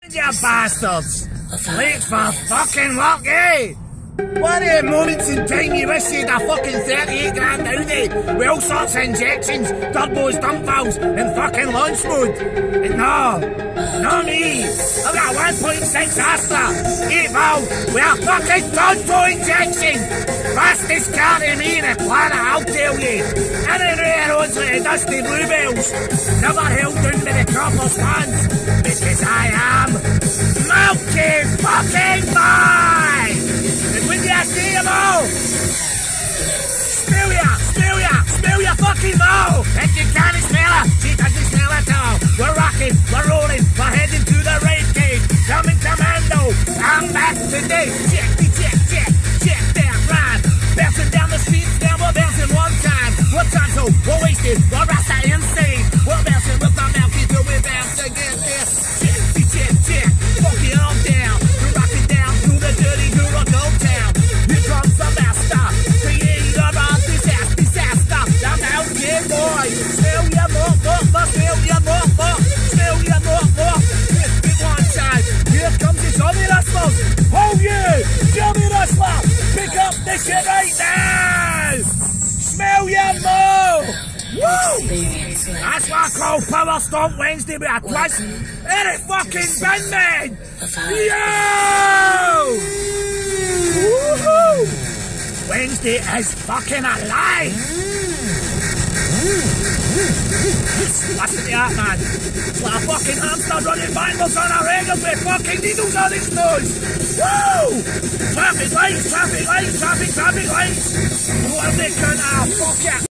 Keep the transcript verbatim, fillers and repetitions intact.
You bastards! Late for fucking work, eh? What are the moments in time you wish you'd a fucking thirty-eight grand Audi with all sorts of injections, turbos, dump valves, and fucking launch mode? And no, not me. I've got a one point six Astra, eight valve, with a fucking turbo injection. Fastest car to me in the planet, I'll tell you. And in the roads like the dusty bluebells, never held down by the proper stands, because I am Milky fucking Boy! And when you see them all, smell ya, smell ya, smell ya fucking all! If you can't smell her, she doesn't smell at all. We're rocking, we're rolling, we're heading to the raid cave. Coming commando, I'm back today. Check me, check, check, check that ride. Bouncing down the streets, now we're bouncing one time. One time so, we're wasted, we're rasta insane. We're bouncing with our mouth till we bounce again. Check me, check, check, walking on down. We're rocking down through the dirty Guru town. Here comes the master, creator of disaster, disaster. I'm out here, boy. Smell ya more, more, more, smell ya more, more, smell ya more, more. Lift it one time. Here comes the Johnny Rustler. Oh yeah, Johnny Rustler. Pick up the shit right now. Smell ya more. Woo! That's what I call Power Stomp Wednesday with a twist. Any fucking bin, man. Yo! Woohoo! Wednesday is fucking alive! Listen to that, man. It's like a fucking hamster running backwards on a regular with fucking needles on its nose! Woo! Traffic lights, traffic lights, traffic, traffic lights! What are they gonna fuck it?